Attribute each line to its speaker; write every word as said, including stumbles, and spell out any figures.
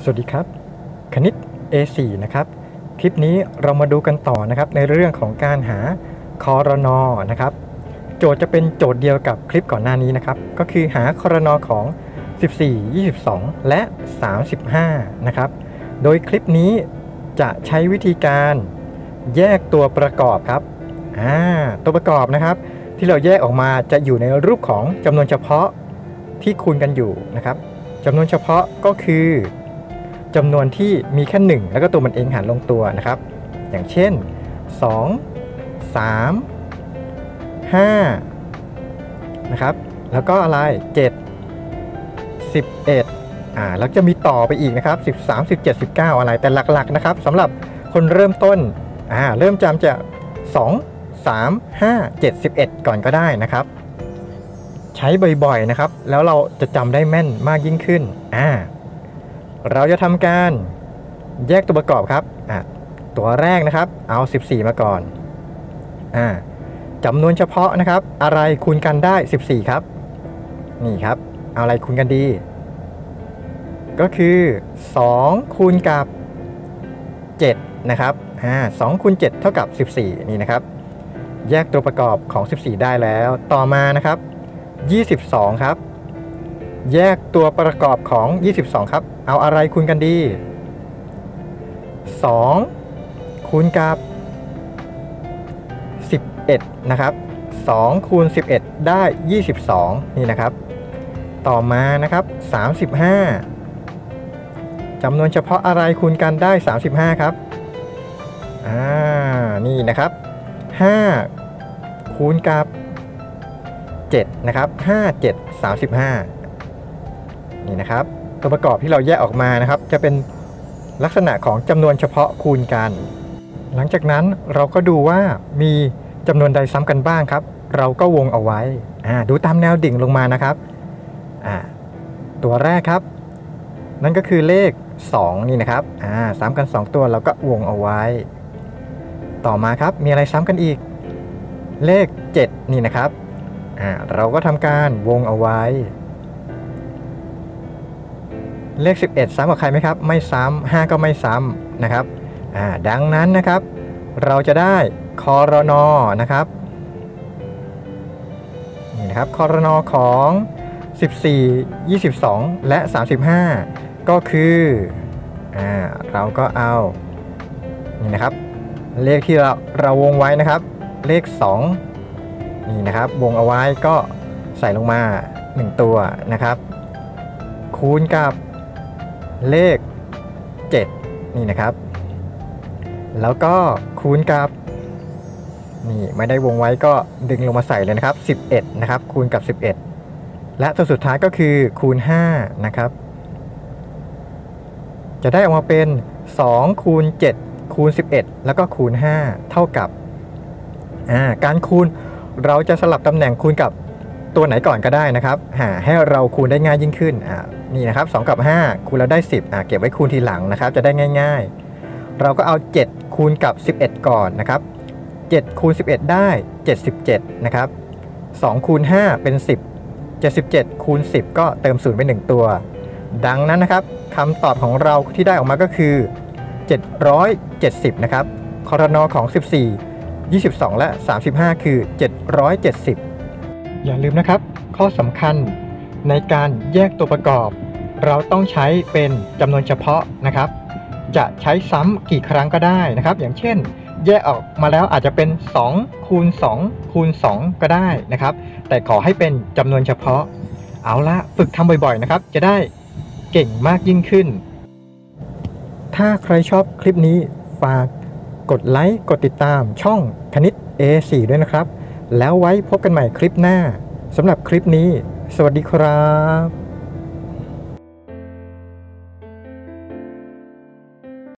Speaker 1: สวัสดีครับคณิต เอ โฟร์ นะครับคลิปนี้เรามาดูกันต่อนะครับในเรื่องของการหาครนนะครับโจทย์จะเป็นโจทย์เดียวกับคลิปก่อนหน้านี้นะครับก็คือหาครนของสิบสี่ ยี่สิบสอง และสามสิบห้านะครับโดยคลิปนี้จะใช้วิธีการแยกตัวประกอบครับอ่าตัวประกอบนะครับที่เราแยกออกมาจะอยู่ในรูปของจำนวนเฉพาะที่คูณกันอยู่นะครับจำนวนเฉพาะก็คือจำนวนที่มีแค่หนึ่งแล้วก็ตัวมันเองหารลงตัวนะครับอย่างเช่นสอง สาม ห้านะครับแล้วก็อะไรเจ็ด สิบเอ็ดอ่าแล้วจะมีต่อไปอีกนะครับสิบสาม สิบเจ็ด สิบเก้าอะไรแต่หลักๆนะครับสำหรับคนเริ่มต้นอ่าเริ่มจำจะสอง สาม ห้า เจ็ด สิบเอ็ดก่อนก็ได้นะครับใช้บ่อยๆนะครับแล้วเราจะจำได้แม่นมากยิ่งขึ้นอ่าเราจะทำการแยกตัวประกอบครับอ่ะตัวแรกนะครับเอาสิบสี่มาก่อนอ่าจำนวนเฉพาะนะครับอะไรคูณกันได้สิบสี่ครับนี่ครับเอาอะไรคูณกันดีก็คือสองคูณกับเจ็ดนะครับอ่าสองคูณเจ็ดเท่ากับสิบสี่นี่นะครับแยกตัวประกอบของสิบสี่ได้แล้วต่อมานะครับยี่สิบสองครับแยกตัวประกอบของยี่สิบสองครับเอาอะไรคูณกันดีสองคูณกับสิบเอ็ดนะครับสองคูณสิบเอ็ดได้ยี่สิบสองนี่นะครับต่อมานะครับสามสิบห้าจำนวนเฉพาะอะไรคูณกันได้สามสิบห้าครับอ่านี่นะครับห้าคูณกับเจ็ดนะครับห้า เจ็ด สามสิบห้านี่นะครับตัวประกอบที่เราแยกออกมานะครับจะเป็นลักษณะของจำนวนเฉพาะคูณกันหลังจากนั้นเราก็ดูว่ามีจำนวนใดซ้ำกันบ้างครับเราก็วงเอาไว้อ่าดูตามแนวดิ่งลงมานะครับอ่าตัวแรกครับนั่นก็คือเลขสองนี่นะครับอ่าซ้ำกันสองตัวเราก็วงเอาไว้ต่อมาครับมีอะไรซ้ำกันอีกเลขเจ็ดนี่นะครับอ่าเราก็ทำการวงเอาไว้เลขสิบเอ็ดซ้ำกับใครไหมครับไม่ซ้ำห้าก็ไม่ซ้ำนะครับอ่าดังนั้นนะครับเราจะได้ครนนะครับนี่นะครับครนของสิบสี่ ยี่สิบสองและสามสิบห้าก็คืออ่าเราก็เอานี่นะครับเลขที่เราเราวงไว้นะครับเลขสองนี่นะครับวงเอาไว้ก็ใส่ลงมาหนึ่งตัวนะครับคูณกับเลขเจ็ดนี่นะครับแล้วก็คูณกับนี่ไม่ได้วงไว้ก็ดึงลงมาใส่เลยนะครับสิบเอ็ดนะครับคูณกับสิบเอ็ดและตัวสุดท้ายก็คือคูณห้านะครับจะได้ออกมาเป็นสองคูณเจ็ดคูณสิบเอ็ดแล้วก็คูณห้าเท่ากับอ่าการคูณเราจะสลับตำแหน่งคูณกับตัวไหนก่อนก็ได้นะครับให้เราคูณได้ง่ายยิ่งขึ้นอ่านี่นะครับสองกับห้าคูณแล้วได้สิบอ่าเก็บไว้คูณทีหลังนะครับจะได้ง่ายๆเราก็เอาเจ็ดคูณกับสิบเอ็ดก่อนนะครับเจ็ดคูณสิบเอ็ดได้เจ็ดสิบเจ็ดนะครับสองคูณห้าเป็นสิบ เจ็ดสิบเจ็ดคูณสิบก็เติมศูนย์ไปหนึ่งตัวดังนั้นนะครับคำตอบของเราที่ได้ออกมาก็คือเจ็ดร้อยเจ็ดสิบนะครับครนของสิบสี่ ยี่สิบสองและสามสิบห้าคือเจ็ดร้อยเจ็ดสิบอย่าลืมนะครับข้อสำคัญในการแยกตัวประกอบเราต้องใช้เป็นจำนวนเฉพาะนะครับจะใช้ซ้ำกี่ครั้งก็ได้นะครับอย่างเช่นแยกออกมาแล้วอาจจะเป็นสองคูณสองคูณสองก็ได้นะครับแต่ขอให้เป็นจำนวนเฉพาะเอาละฝึกทำบ่อยๆนะครับจะได้เก่งมากยิ่งขึ้นถ้าใครชอบคลิปนี้ฝากกดไลค์กดติดตามช่องคณิต เอ โฟร์ ด้วยนะครับแล้วไว้พบกันใหม่คลิปหน้าสำหรับคลิปนี้สวัสดีครับ